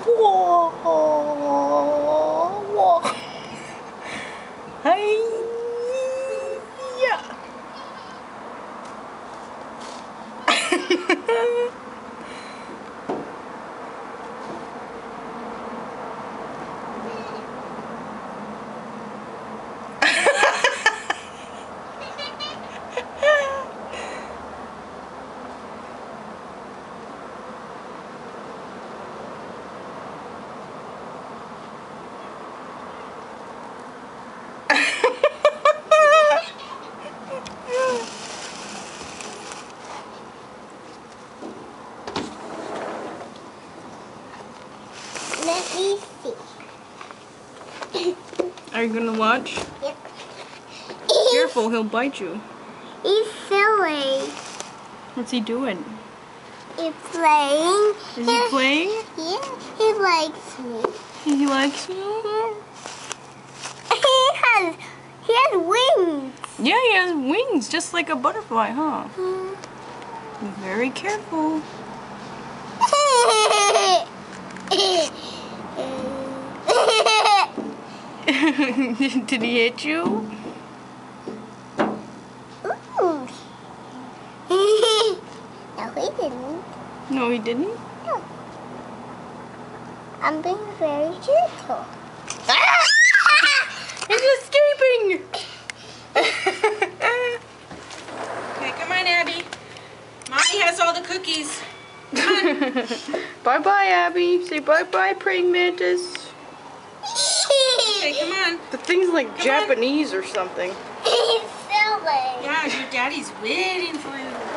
Whoa, whoa. Hey, yeah. Let me see. Are you gonna watch? Yep. Careful, he'll bite you. He's silly. What's he doing? He's playing. Is he playing? Yeah, he likes me. He likes you? He has wings. Yeah, he has wings, just like a butterfly, huh? Be very careful. Did he hit you? Ooh. No, he didn't. No, he didn't? No. I'm being very gentle. Ah! He's escaping! Okay, come on, Abby. Mommy has all the cookies. Bye-bye, Abby. Say bye-bye, praying mantis. Okay, come on. The thing's like Come Japanese or something. He's silly. Yeah, your daddy's waiting for you.